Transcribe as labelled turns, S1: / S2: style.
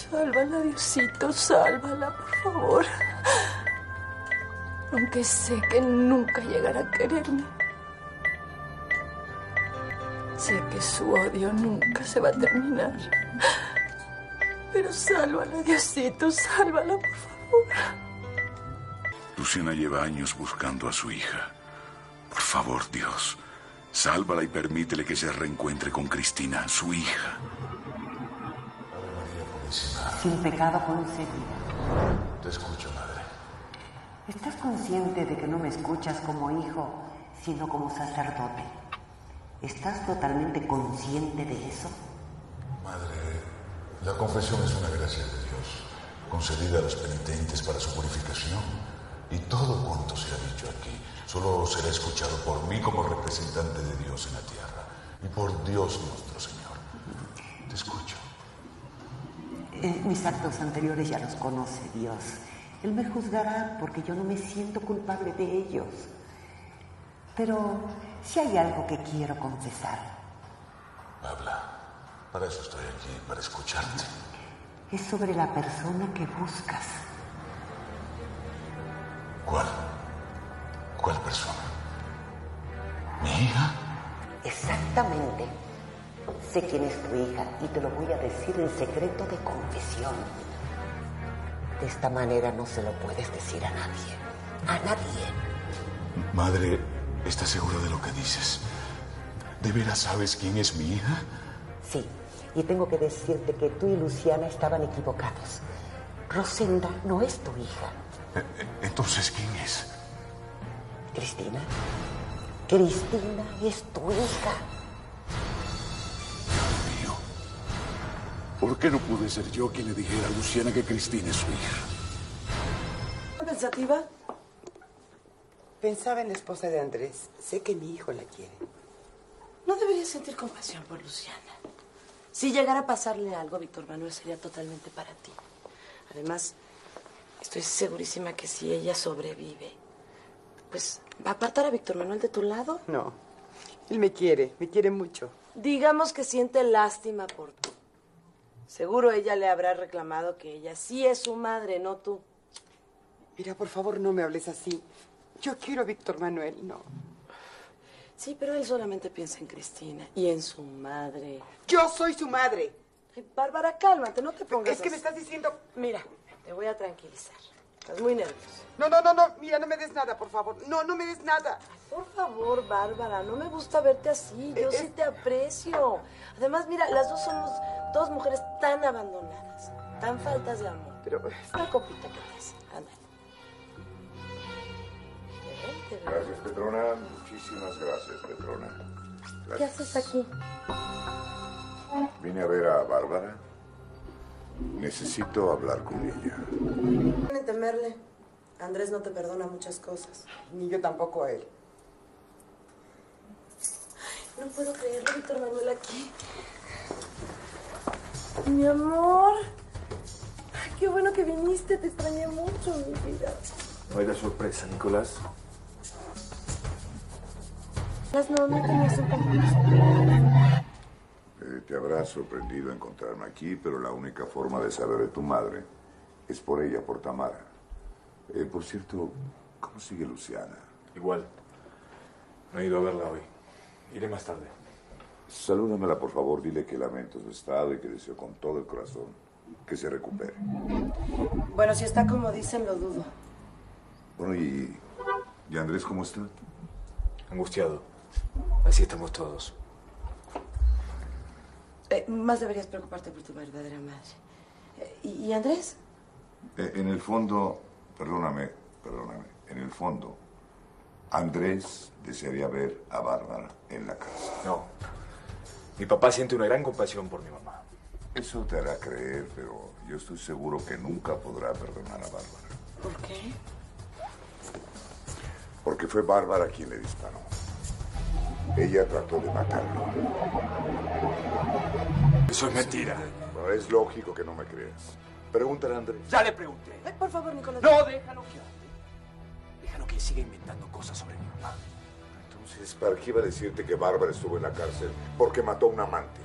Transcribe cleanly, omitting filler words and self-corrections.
S1: Sálvala, Diosito, sálvala, por favor. Aunque sé que nunca llegará a quererme. Sé que su odio nunca se va a terminar. Pero sálvala, Diosito, sálvala, por favor.
S2: Luciana lleva años buscando a su hija. Por favor, Dios, sálvala y permítele que se reencuentre con Cristina, su hija.
S3: Sin pecado concebida.
S4: Te escucho, madre.
S3: ¿Estás consciente de que no me escuchas como hijo, sino como sacerdote? ¿Estás totalmente consciente de eso?
S4: Madre, la confesión es una gracia de Dios, concedida a los penitentes para su purificación. Y todo cuanto se ha dicho aquí solo será escuchado por mí como representante de Dios en la tierra y por Dios nuestro Señor. Te escucho.
S3: Mis actos anteriores ya los conoce Dios. Él me juzgará porque yo no me siento culpable de ellos. Pero si hay algo que quiero confesar.
S4: Habla. Para eso estoy aquí, para escucharte.
S3: Es sobre la persona que buscas.
S4: ¿Cuál? ¿Cuál persona? ¿Mi hija?
S3: Exactamente. Sé quién es tu hija y te lo voy a decir en secreto de confesión. De esta manera no se lo puedes decir a nadie. A nadie.
S4: Madre, ¿estás segura de lo que dices? ¿De veras sabes quién es mi hija?
S3: Sí, y tengo que decirte que tú y Luciana estaban equivocados. Rosenda no es tu hija.
S4: Entonces, ¿quién es?
S3: Cristina. Cristina es tu hija.
S2: Dios mío. ¿Por qué no pude ser yo quien le dijera a Luciana que Cristina es su hija?
S5: ¿Pensativa? Pensaba en la esposa de Andrés. Sé que mi hijo la quiere.
S1: No deberías sentir compasión por Luciana. Si llegara a pasarle algo, Víctor Manuel sería totalmente para ti. Además, estoy segurísima que si ella sobrevive, pues, ¿va a apartar a Víctor Manuel de tu lado?
S5: No. Él me quiere mucho.
S1: Digamos que siente lástima por tú. Seguro ella le habrá reclamado que ella sí es su madre, no tú.
S5: Mira, por favor, no me hables así. Yo quiero a Víctor Manuel, no.
S1: Sí, pero él solamente piensa en Cristina y en su madre.
S5: ¡Yo soy su madre!
S1: Ay, Bárbara, cálmate, no te pongas
S5: Es que
S1: así.
S5: me estás diciendo...
S1: Mira, te voy a tranquilizar. Estás muy nerviosa.
S5: No. Mira, no me des nada, por favor. No me des nada.
S1: Por favor, Bárbara, no me gusta verte así. Yo sí te aprecio. Además, mira, las dos somos dos mujeres tan abandonadas, tan faltas de amor.
S5: Pero...
S1: Una copita que te hace. Ándale. Vente.
S2: Gracias, Petrona. Muchísimas gracias, Petrona. Gracias.
S1: ¿Qué haces aquí?
S2: Vine a ver a Bárbara. Necesito hablar con ella.
S1: Ni temerle. Andrés no te perdona muchas cosas.
S5: Ni yo tampoco a él.
S1: No puedo creerlo, Víctor Manuel, aquí. Mi amor. Ay, qué bueno que viniste. Te extrañé mucho, mi vida.
S6: No hay la sorpresa, Nicolás.
S1: No tenías un compromiso.
S2: Te habrá sorprendido encontrarme aquí, pero la única forma de saber de tu madre es por ella, por Tamara. Por cierto, ¿cómo sigue Luciana?
S6: Igual. No he ido a verla hoy. Iré más tarde.
S2: Salúdamela, por favor. Dile que lamento su estado y que deseo con todo el corazón que se recupere.
S1: Bueno, si está como dicen, lo dudo.
S2: Bueno, ¿y Andrés cómo está?
S6: Angustiado. Así estamos todos.
S1: Más deberías preocuparte por tu verdadera madre. ¿Y Andrés?
S2: En el fondo, perdóname, en el fondo, Andrés desearía ver a Bárbara en la casa.
S6: No. Mi papá siente una gran compasión por mi mamá.
S2: Eso te hará creer, pero yo estoy seguro que nunca podrá perdonar a Bárbara.
S1: ¿Por qué?
S2: Porque fue Bárbara quien le disparó. Ella trató de matarlo.
S6: Eso es mentira.
S2: Bueno, es lógico que no me creas. Pregúntale a Andrés.
S6: Ya le pregunté.
S1: Por favor, Nicolás.
S6: No, déjalo que hable. Déjalo que siga inventando cosas sobre mi mamá.
S2: Entonces, ¿para qué iba a decirte que Bárbara estuvo en la cárcel porque mató a un amante?